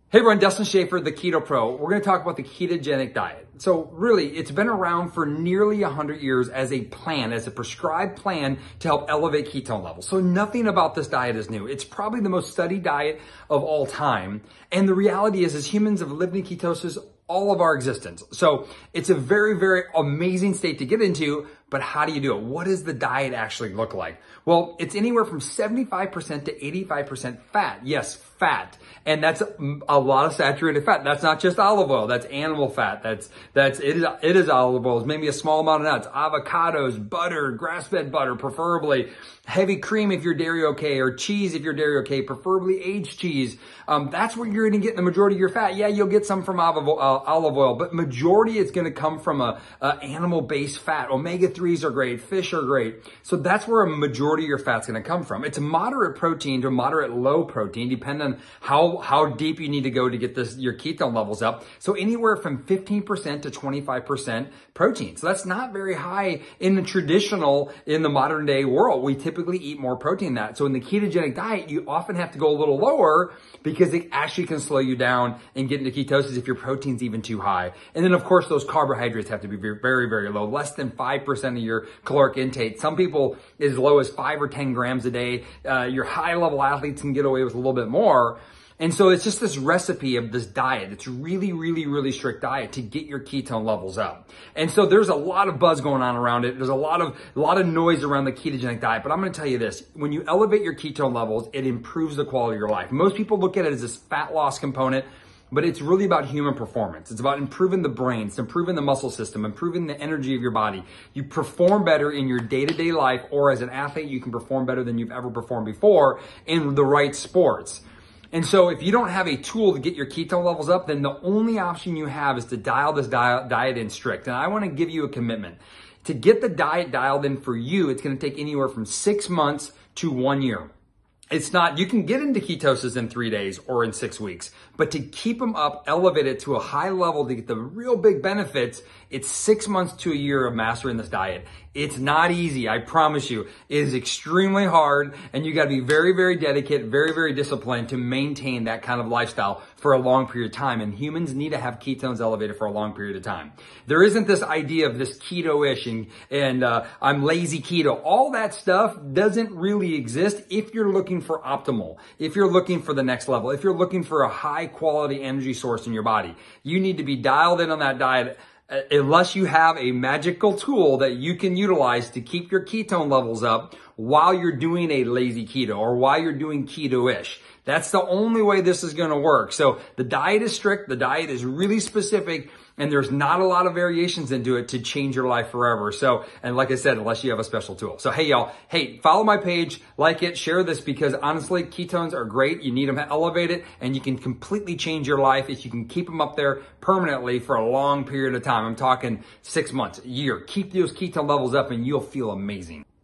Hey everyone, Dustin Schaefer, the Keto Pro. We're going to talk about the ketogenic diet. So really, it's been around for nearly 100 years as a plan, as a prescribed plan to help elevate ketone levels. So nothing about this diet is new. It's probably the most studied diet of all time. And the reality is humans have lived in ketosis all of our existence. So it's a very, very amazing state to get into, but how do you do it? What does the diet actually look like? Well, it's anywhere from 75% to 85% fat. Yes, fat. And that's a lot of saturated fat. That's not just olive oil. That's animal fat. It is olive oils, maybe a small amount of nuts, avocados, butter, grass-fed butter, preferably heavy cream if you're dairy okay, or cheese if you're dairy okay, preferably aged cheese. That's where you're going to get the majority of your fat. Yeah, you'll get some from olive oil, but majority is going to come from a animal-based fat. Omega-3s are great. Fish are great. So that's where a majority of your fat's going to come from. It's a moderate protein to moderate low protein, depending on how deep you need to go to get your ketone levels up. So anywhere from 15% to 25% protein. So that's not very high in the modern day world. We typically eat more protein than that. So in the ketogenic diet, you often have to go a little lower because it actually can slow you down and get into ketosis if your protein's even too high. And then of course, those carbohydrates have to be very, very low, less than 5% of your caloric intake. Some people as low as 5 or 10 grams a day. Your high level athletes can get away with a little bit more. And so it's just this recipe of this diet. It's really, really, really strict diet to get your ketone levels up. And so there's a lot of buzz going on around it. There's a lot of noise around the ketogenic diet. But I'm going to tell you this, when you elevate your ketone levels, it improves the quality of your life. Most people look at it as this fat loss component, but it's really about human performance. It's about improving the brain, it's improving the muscle system, improving the energy of your body. You perform better in your day-to-day life, or as an athlete, you can perform better than you've ever performed before in the right sports. And so if you don't have a tool to get your ketone levels up, then the only option you have is to dial this diet in strict. And I want to give you a commitment. To get the diet dialed in for you, it's going to take anywhere from 6 months to 1 year. It's not, you can get into ketosis in 3 days or in 6 weeks, but to keep them up, elevate it to a high level to get the real big benefits, it's 6 months to a year of mastering this diet. It's not easy, I promise you. It is extremely hard, and you gotta be very, very dedicated, very, very disciplined to maintain that kind of lifestyle for a long period of time. And humans need to have ketones elevated for a long period of time. There isn't this idea of this keto-ish and I'm lazy keto. All that stuff doesn't really exist if you're looking for optimal, if you're looking for the next level, if you're looking for a high quality energy source in your body. You need to be dialed in on that diet unless you have a magical tool that you can utilize to keep your ketone levels up while you're doing a lazy keto or while you're doing keto-ish. That's the only way this is going to work. So the diet is strict, the diet is really specific, and there's not a lot of variations into it to change your life forever. So, and like I said, unless you have a special tool. So hey y'all, follow my page, like it, share this, because honestly, ketones are great. You need them elevated, and you can completely change your life if you can keep them up there permanently for a long period of time. I'm talking 6 months, a year. Keep those ketone levels up and you'll feel amazing.